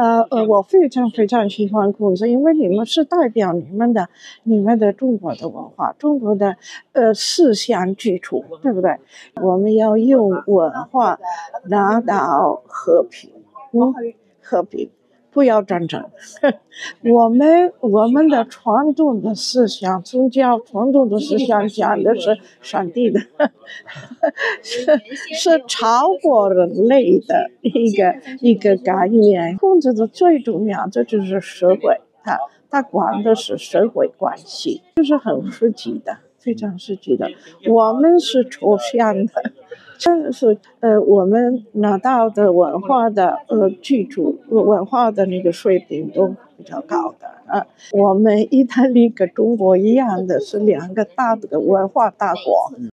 我非常非常喜欢孔子，因为你们是代表你们的中国的文化，中国的思想基础，对不对？我们要用文化拿到和平，和平，不要战争。我们的传统的思想，宗教传统的思想讲的是上帝的，是超过人类的一个概念。孔子的最重要的就是社会，他管的是社会关系，就是很实际的，非常实际的。我们是抽象的。但是我们拿到的文化的基础，文化的那个水平都比较高的。我们意大利跟中国一样的是两个大的文化大国，